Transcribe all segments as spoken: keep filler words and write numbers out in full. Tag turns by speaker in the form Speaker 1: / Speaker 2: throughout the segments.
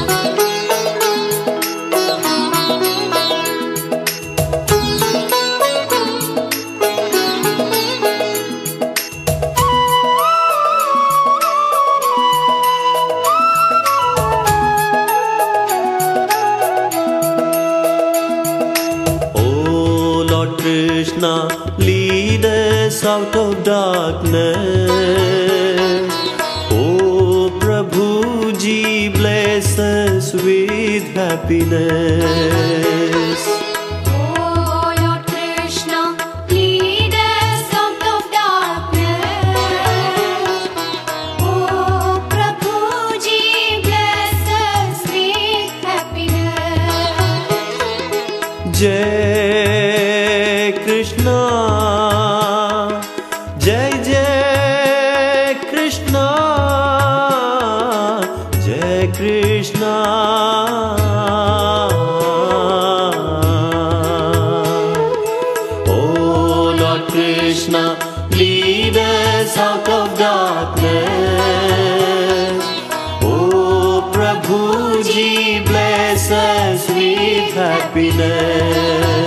Speaker 1: Krishna, lead us out of darkness. Oh Prabhu Ji, bless us with happiness.
Speaker 2: Oh Lord Krishna, lead us out of darkness. Oh Prabhu Ji, bless us with happiness.
Speaker 1: Jai Krishna, Jai Jai Krishna, Jai Krishna. Oh Lord Krishna, lead us out of darkness. Oh Prabhu Ji, bless us with happiness.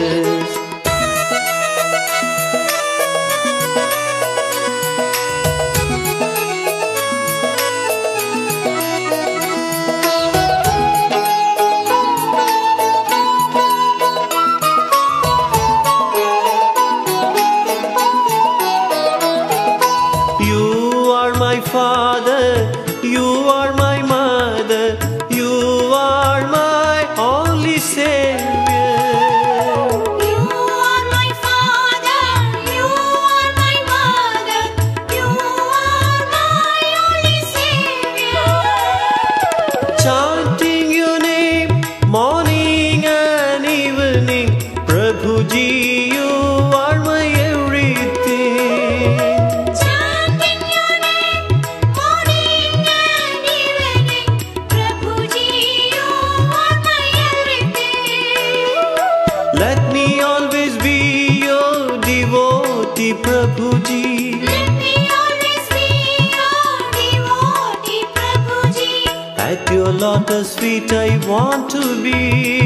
Speaker 1: You are my father, you are my mother, you are my only savior.
Speaker 2: You are my father, you are my mother, you are my only savior.
Speaker 1: Chanting your name morning and evening, Prabhu Ji, you are my everything.
Speaker 2: Chanting your name morning and evening, Prabhu Ji, you are my everything.
Speaker 1: Let me always be your devotee, Prabhu Ji.
Speaker 2: Let me always be your devotee, Prabhu Ji.
Speaker 1: At your lotus feet I want to be.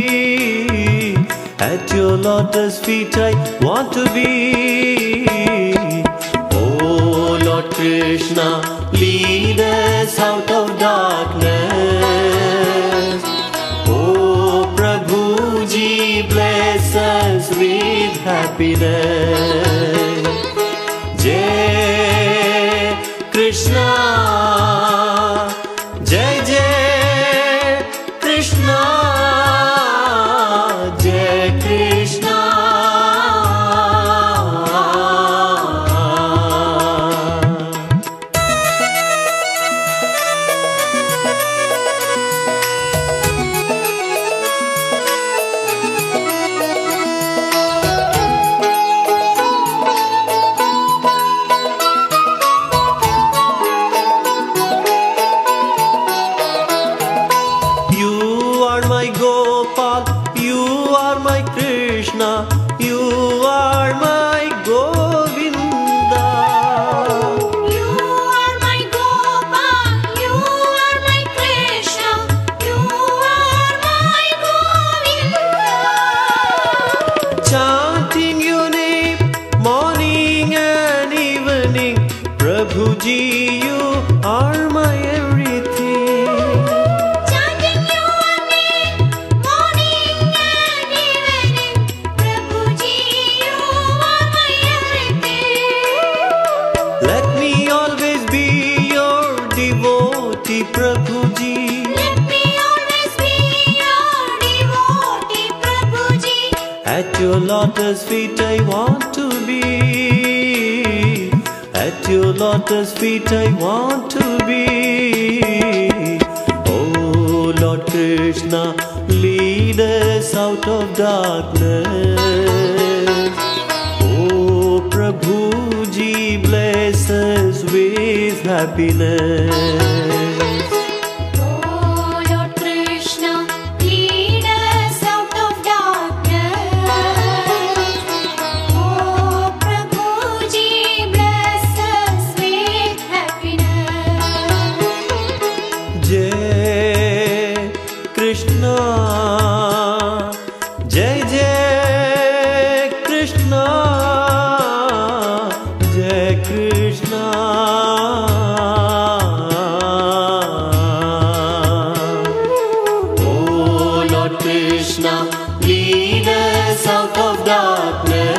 Speaker 1: At your lotus feet I want to be. Oh Lord Krishna, lead us out of darkness. Oh Prabhu Ji, bless us with happiness. Jai Krishna, Jai Jai Krishna, Jai Krishna. You are my Gopal, you are my Krishna, you are my Govinda.
Speaker 2: You are my Gopal, you are my Krishna, you are my Govinda.
Speaker 1: Chanting your name morning and evening, Prabhu Ji, you are my everything.
Speaker 2: Chanting your name morning and evening, Prabhu Ji, you are my everything.
Speaker 1: Let me always be your devotee, Prabhu Ji.
Speaker 2: Let me always be your devotee, Prabhu Ji.
Speaker 1: At your lotus feet I want to be. At your lotus feet I want to be. Oh Lord Krishna, lead us out of darkness. Oh Prabhu Ji, bless us with happiness.
Speaker 2: Oh Lord Krishna, lead us out of darkness. Oh Prabhu Ji, bless us with happiness.
Speaker 1: Jai Lord Krishna, lead us out of darkness.